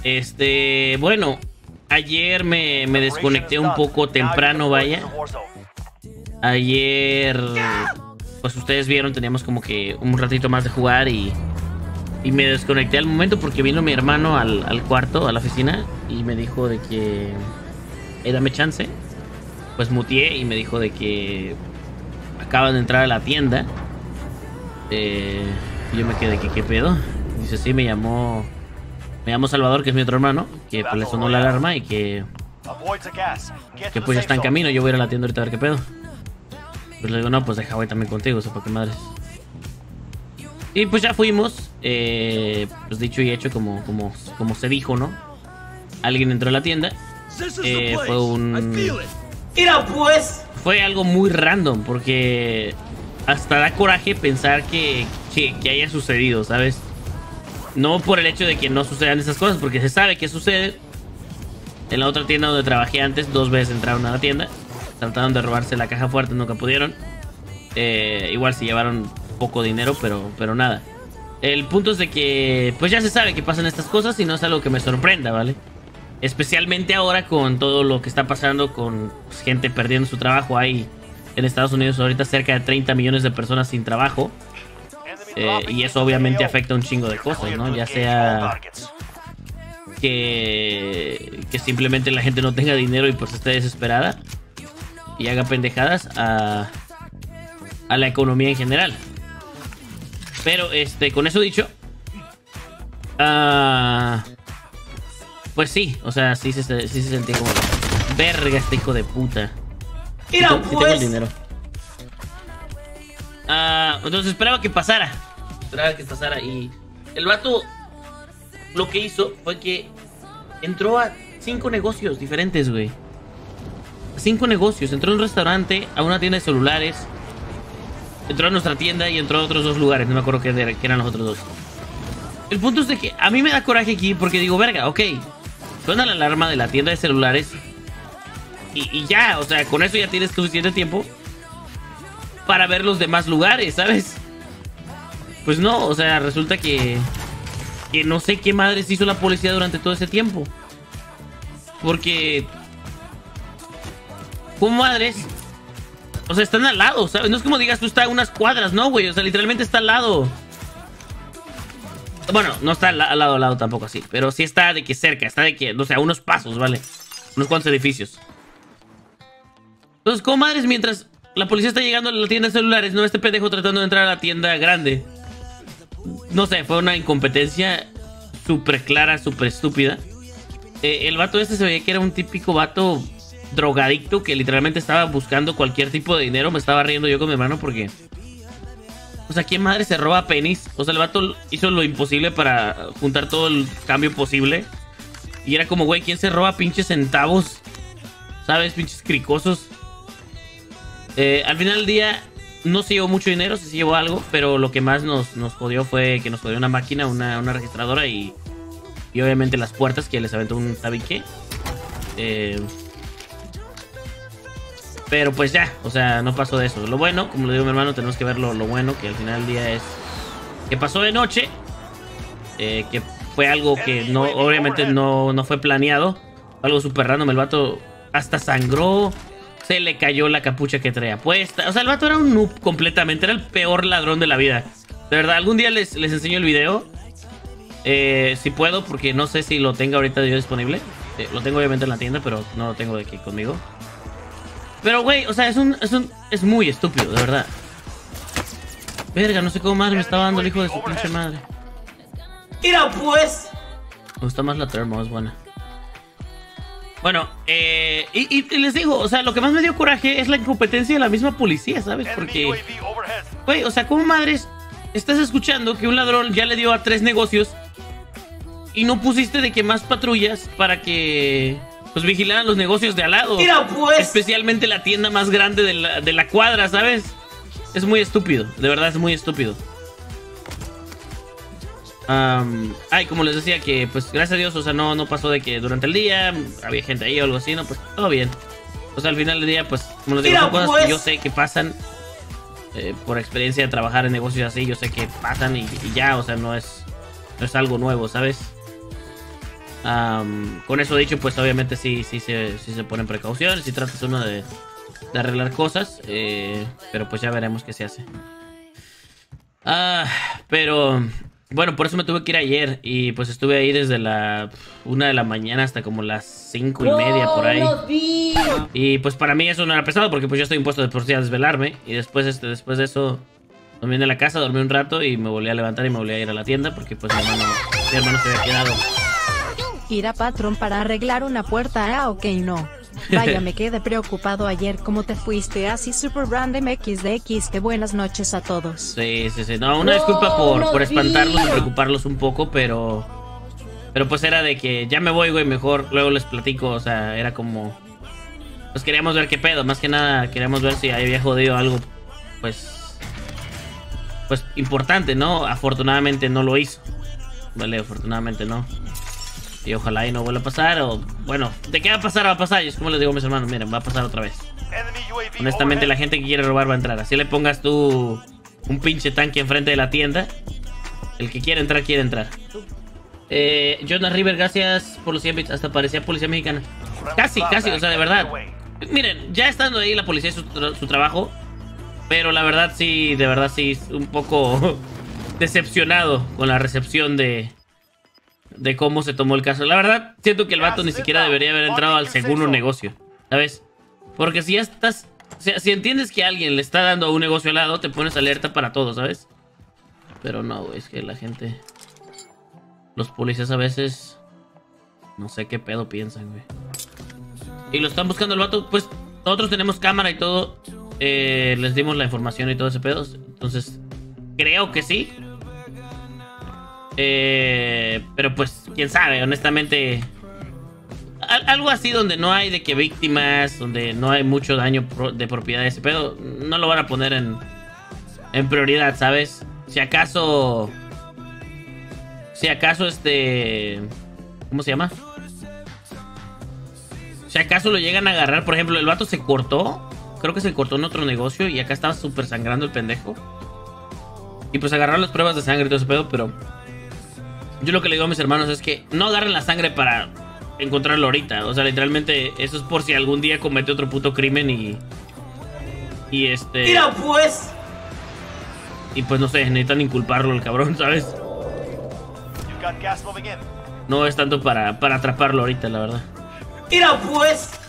Bueno, ayer me desconecté un poco temprano, vaya. Ayer, pues ustedes vieron, teníamos como que un ratito más de jugar y me desconecté al momento porque vino mi hermano al cuarto, a la oficina, y me dijo de que dame chance. Pues muteé y me dijo de que acaban de entrar a la tienda. Y yo me quedé que qué pedo. Dice, sí, me llamó Salvador, que es mi otro hermano, que pues le sonó la alarma y que pues ya está en camino. Yo voy a ir a la tienda ahorita a ver qué pedo. Pues le digo, no, pues deja, voy también contigo, o sea, ¿para qué madres? Y pues ya fuimos. Pues dicho y hecho, como se dijo, ¿no? Alguien entró a la tienda. Fue un... ¡Mira, pues! Fue algo muy random, porque hasta da coraje pensar que haya sucedido, ¿sabes? No por el hecho de que no sucedan esas cosas, porque se sabe que sucede. En la otra tienda donde trabajé antes, 2 veces entraron a la tienda. Trataron de robarse la caja fuerte, nunca pudieron. Igual se llevaron poco dinero, pero nada. El punto es de que pues ya se sabe que pasan estas cosas y no es algo que me sorprenda, ¿vale? Especialmente ahora con todo lo que está pasando, con pues, gente perdiendo su trabajo. Hay en Estados Unidos ahorita cerca de 30 millones de personas sin trabajo. Y eso obviamente afecta un chingo de cosas, ¿no? Ya sea que simplemente la gente no tenga dinero y pues esté desesperada y haga pendejadas a la economía en general. Pero con eso dicho, pues sí, o sea, sí se sentía como verga este hijo de puta. Mira, sí pues. tengo el dinero. Entonces esperaba que pasara. Y el vato lo que hizo fue que entró a 5 negocios diferentes, güey. 5 negocios. Entró a un restaurante, a una tienda de celulares, entró a nuestra tienda y entró a otros 2 lugares. No me acuerdo qué eran los otros 2. El punto es de que a mí me da coraje aquí porque digo, verga, ok, suena la alarma de la tienda de celulares y ya, o sea, con eso ya tienes suficiente tiempo para ver los demás lugares, ¿sabes? Pues no, o sea, resulta que no sé qué madres hizo la policía durante todo ese tiempo. Porque ¿cómo madres? O sea, están al lado, ¿sabes? No es como digas tú está a unas cuadras, no, güey. O sea, literalmente está al lado. Bueno, no está al lado tampoco así. Pero sí está de que cerca, está de que, no sé, a unos pasos, ¿vale? Unos cuantos edificios. Entonces, ¿cómo madres mientras la policía está llegando a la tienda de celulares, no este pendejo tratando de entrar a la tienda grande? No sé, fue una incompetencia súper clara, súper estúpida. El vato se veía que era un típico vato drogadicto que literalmente estaba buscando cualquier tipo de dinero. Me estaba riendo yo con mi hermano porque... O sea, ¿quién madre se roba pennies? O sea, el vato hizo lo imposible para juntar todo el cambio posible. Y era como, güey, ¿quién se roba pinches centavos? ¿Sabes? Pinches cricosos. Al final del día no se llevó mucho dinero, sí se llevó algo. Pero lo que más nos jodió fue que nos jodió una máquina, una registradora y obviamente las puertas que les aventó un tabique. Pero pues ya, o sea, no pasó de eso. Lo bueno, como le digo a mi hermano, tenemos que ver lo bueno, que al final del día es que pasó de noche. Que fue algo que no, obviamente no fue planeado. Algo súper random. El vato hasta sangró. Se le cayó la capucha que traía puesta. O sea, el vato era un noob completamente. Era el peor ladrón de la vida. De verdad, algún día les enseño el video. Si puedo, porque no sé si lo tengo ahorita yo disponible. Lo tengo obviamente en la tienda, pero no lo tengo de aquí conmigo. Pero, güey, o sea, es muy estúpido, de verdad. Verga, no sé cómo madre me estaba dando el hijo de su pinche madre. Mira, pues. Me gusta más la termo, es buena. Bueno, y les digo, o sea, lo que más me dio coraje es la incompetencia de la misma policía, ¿sabes? Porque, güey, o sea, ¿cómo madres estás escuchando que un ladrón ya le dio a 3 negocios y no pusiste de que más patrullas para que pues vigilaran los negocios de al lado? Mira, pues. Especialmente la tienda más grande de la cuadra, ¿sabes? Es muy estúpido, de verdad es muy estúpido. Como les decía que pues gracias a Dios, o sea, no pasó de que durante el día había gente ahí o algo así, no, pues todo bien. O sea, al final del día, pues, como les digo, son cosas que yo sé que pasan. Por experiencia de trabajar en negocios así, yo sé que pasan y ya, o sea, no es algo nuevo, ¿sabes? Con eso dicho, pues obviamente sí se ponen precauciones y tratas uno de arreglar cosas. Pero pues ya veremos qué se hace. Pero bueno, por eso me tuve que ir ayer. Y pues estuve ahí desde la 1 de la mañana hasta como las 5:30 por ahí. Y pues para mí eso no era pesado, porque pues yo estoy impuesto de por sí a desvelarme. Y después de eso dormí en la casa, dormí un rato y me volví a levantar y me volví a ir a la tienda, porque pues mi hermano se había quedado. Ir a patrón para arreglar una puerta. Ok, no. Vaya, me quedé preocupado ayer. ¿Cómo te fuiste así super random XDX? Buenas noches a todos. Sí. No, una disculpa por espantarlos y preocuparlos un poco, pero pues era de que ya me voy, güey, mejor luego les platico. O sea, era como... Pues queríamos ver qué pedo. Más que nada queríamos ver si había jodido algo, pues importante, ¿no? Afortunadamente no lo hizo. Vale, afortunadamente no. Y ojalá y no vuelva a pasar. O bueno, ¿de qué va a pasar? Va a pasar. Y es como les digo a mis hermanos, miren, va a pasar otra vez. Honestamente, la gente que quiere robar va a entrar. Así le pongas tú un pinche tanque enfrente de la tienda, el que quiere entrar, quiere entrar. Jonah River, gracias por los 100 bits. Hasta parecía policía mexicana. Casi, o sea, de verdad. Miren, ya estando ahí la policía hizo su trabajo. Pero la verdad sí, un poco decepcionado con la recepción de cómo se tomó el caso. La verdad, siento que el vato ni siquiera debería haber entrado al segundo negocio, ¿sabes? Porque si ya estás... Si entiendes que alguien le está dando a un negocio al lado, te pones alerta para todo, ¿sabes? Pero no, güey, es que la gente... Los policías a veces... No sé qué pedo piensan, güey. Y lo están buscando el vato. Pues nosotros tenemos cámara y todo. Les dimos la información y todo ese pedo. Entonces, creo que sí. Pero pues, quién sabe, honestamente. Algo así donde no hay de que víctimas, donde no hay mucho daño de propiedad de ese pedo, no lo van a poner en prioridad, ¿sabes? Si acaso ¿cómo se llama? Si acaso lo llegan a agarrar, por ejemplo, el vato se cortó. Creo que se cortó en otro negocio y acá estaba súper sangrando el pendejo. Y pues agarraron las pruebas de sangre y todo ese pedo, pero... Yo lo que le digo a mis hermanos es que no agarren la sangre para encontrarlo ahorita. O sea, literalmente, eso es por si algún día comete otro puto crimen y ¡Mira, pues! Y pues no sé, necesitan inculparlo el cabrón, ¿sabes? No es tanto para atraparlo ahorita, la verdad. ¡Mira, pues!